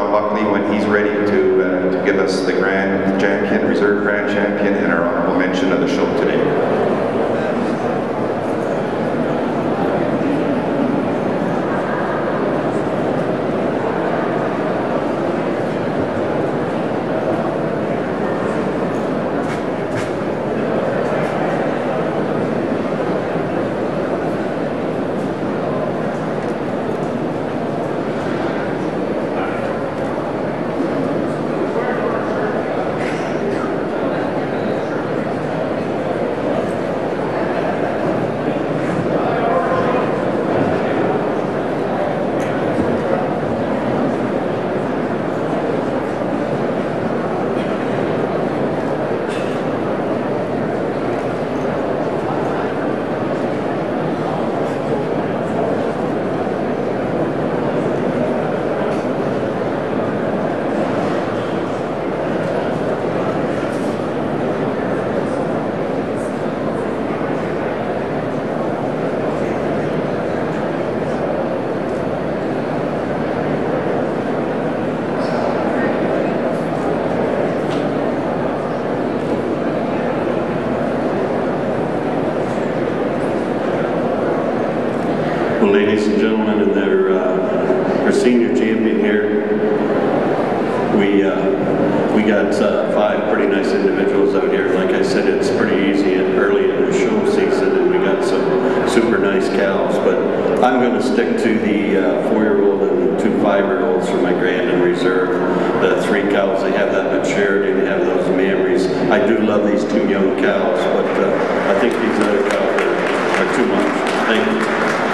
Sean Buckley when he's ready to give us the Grand Champion, Reserve Grand Champion, and our honorable mention of the show today. Well, ladies and gentlemen, and our senior champion here, we got 5 pretty nice individuals out here. Like I said, it's pretty easy and early in the show season, and we got some super nice cows. But I'm going to stick to the 4-year-old and 2 5-year-olds for my Grand and Reserve. The 3 cows, they have that maturity, they have those memories. I do love these 2 young cows, but I think these other cows are too much. Thank you.